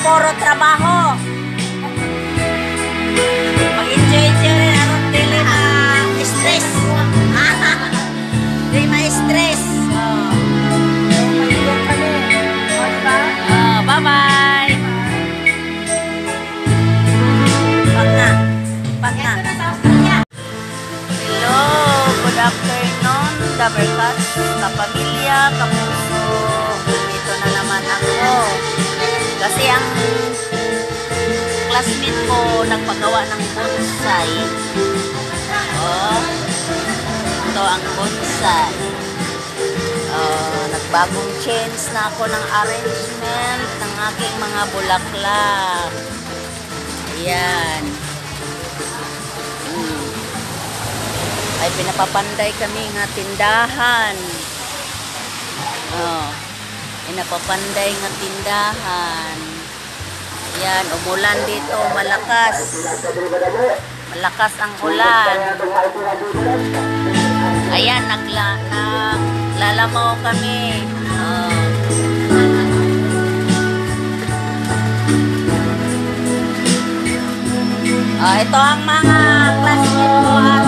puro trabaho. Mag-enjoy rin aron dili ma-stress. Dili ma-stress. Bye-bye. Pag na. Hello, good afternoon, Dabarkas, kapamilya, kapuso. Dito na naman ako. Kasi ang classmate ko nagpagawa ng bonsai. Oh, ito ang bonsai. Nagbagong change na ako ng arrangement ng aking mga bulaklak. Ayan. Ay pinapapanday kami nga tindahan. Pinapapanday nga tindahan. Ayan, umulan dito, malakas. Malakas ang ulan. Ayan, naglalamaw kami. Ito ang mga classmate ko at